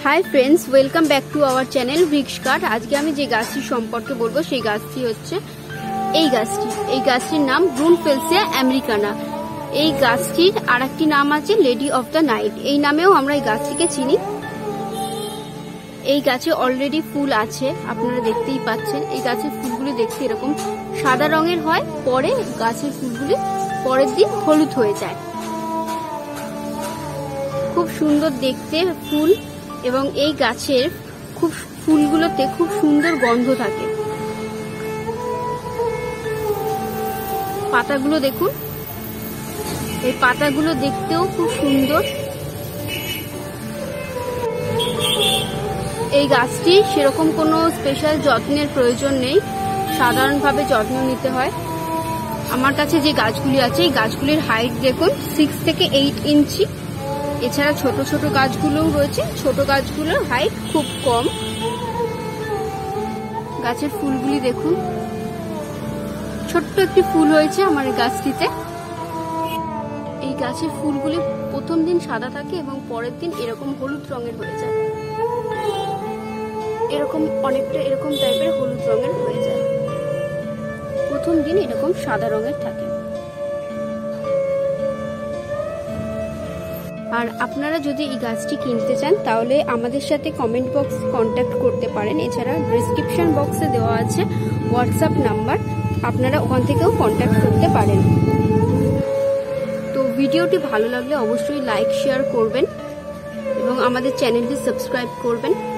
Hi friends, welcome back to our channel वृक्ष काट। आज के जे गाछटी सम्पर्के बोलबो सेई गाछटी होच्छे এই গাছটির নাম ব্রুনফেলসিয়া আমেরিকানা। এই গাছটির আরেকটি নাম আছে লেডি অফ দ্য নাইট। এই নামেও আমরা এই গাছটিকে চিনি। এই গাছে অলরেডি ফুল আছে, আপনারা দেখতেই পাচ্ছেন। এই গাছের ফুলগুলি দেখতে এরকম সাদা রঙের হয়, পরে গাছের ফুলগুলি পরের দিন হলুদ হয়ে যায়। খুব সুন্দর দেখতে ফুল, এবং এই গাছের ফুলগুলোতে খুব সুন্দর গন্ধ থাকে। পাতাগুলো দেখুন, এই পাতাগুলো দেখতেও খুব সুন্দর। এই গাছটি সেরকম কোনো স্পেশাল যত্নের প্রয়োজন নেই, সাধারণভাবে যত্ন নিতে হয়। আমার কাছে যে গাছগুলি আছে এই গাছগুলির হাইট দেখুন 6 থেকে 8 ইঞ্চি। এছাড়া ছোট ছোট গাছগুলোও রয়েছে, ছোট গাছগুলোর হাইট খুব কম। গাছের ফুলগুলি দেখুন, ছোট্ট একটি ফুল হয়েছে আমার এই গাছটিতে। এই গাছের ফুলগুলি প্রথম দিন সাদা থাকে এবং পরের দিন এরকম হলুদ রঙের হয়ে যায়। এরকম অনেকটা এরকম টাইপের হলুদ রঙের হয়ে যায়। প্রথম দিন এরকম সাদা রঙের থাকে। আর আপনারা যদি এই গাছটি কিনতে চান তাহলে আমাদের সাথে কমেন্ট বক্সে কন্ট্যাক্ট করতে পারেন। এছাড়া ডেসক্রিপশন বক্সে দেওয়া আছে হোয়াটসঅ্যাপ নাম্বার, আপনারা ওখান থেকেও কন্ট্যাক্ট করতে পারেন। তো ভিডিওটি ভালো লাগলে অবশ্যই লাইক শেয়ার করবেন এবং আমাদের চ্যানেলটি সাবস্ক্রাইব করবেন।